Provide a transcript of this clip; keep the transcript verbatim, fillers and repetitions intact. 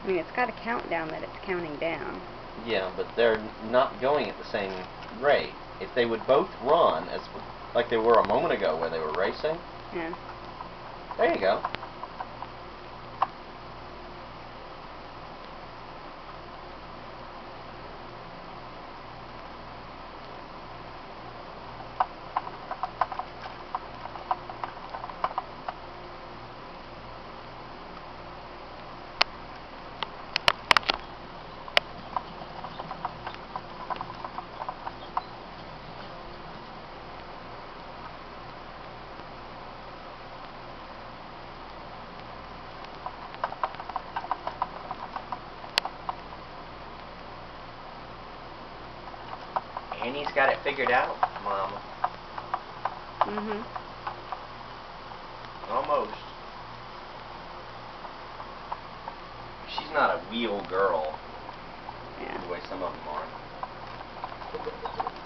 mean, it's got a countdown that it's counting down. Yeah, but they're not going at the same rate. If they would both run, as like they were a moment ago where they were racing. Yeah. There you go. Annie's got it figured out, Mama. Mhm. Almost. She's not a wheel girl. Yeah. The way some of them are.